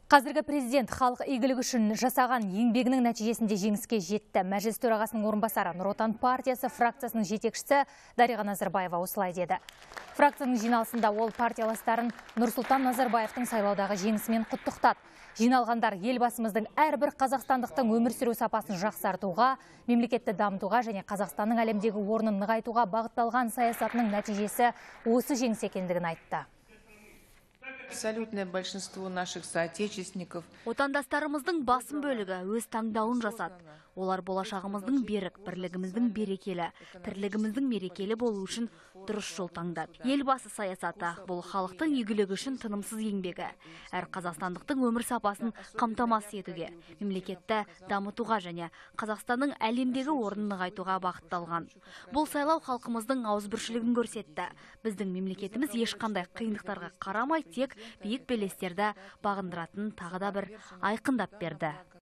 Қазіргі президент халық игілігі үшін жасаған еңбегінің нәтижесінде жеңіске жетті. Мәжіліс төрағасының орынбасары Нұр Отан партиясы фракциясының жетекшісі Дариға Назарбаева осылай деді. Фракцияның жиналысында ол партияластарын Нұрсұлтан Назарбаевтың сайлаудағы жеңісімен құттықтады. Жиналғандар елбасымыздың әрбір қазақстандықтың өмір сүру сапасын жақсартуға, мемлекетті дамытуға және Қазақстанның әлемдегі орнын нығайтуға бағытталған саясатының нәтижесі осы жеңіс екендігін айтты. Абсолютное большинство наших соотечественников. Отандастарымыздың басым бөлігі өз таңдауын жасады. Олар болашағымыздың берік, бірлігіміздің берекелі, тірлігіміздің мерекелі болу үшін дұрыс жол таңдады. Елбасы саясаты бұл халықтың игілігі үшін тынымсыз еңбегі. Әр қазақстандықтың өмір сапасын қамтамасыз етуге, мемлекетті дамытуға және Қазақстанның әлемдегі орнын нығайтуға бағытталған. Бұл сайлау халқымыздың ауызбіршілігін көрсетті. Біздің мемлекетіміз ешқандай қиындықтарға қарамай тек биік белестерді бағындыратын тағы да бір айқындап берді.